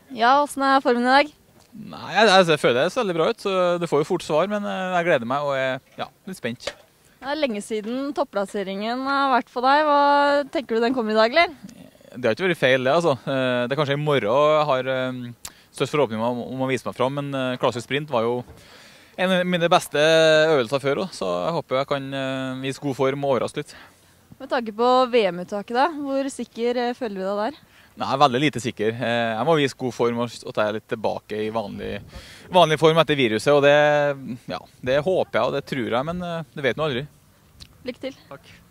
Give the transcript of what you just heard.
Ja, hvordan er formen i dag? Nei, jeg føler det ser veldig bra ut, så du får jo fort svar, men jeg gleder meg og er litt spent. Det er lenge siden topplasseringen har vært for deg. Hva tenker du den kommer i dag, eller? Det har ikke vært feil det, altså. Det er kanskje i morgen jeg har størst forhåpning om å vise meg fram, men klassisk sprint var jo en av mine beste øvelser før også, så jeg håper jeg kan vise god form og overraske litt. Med tanke på VM-uttaket da, hvor sikker føler du deg der? Nei, veldig lite sikker. Jeg må vise god form og ta litt tilbake i vanlig form etter viruset, og det håper jeg og det tror jeg, men det vet nå aldri. Lykke til. Takk.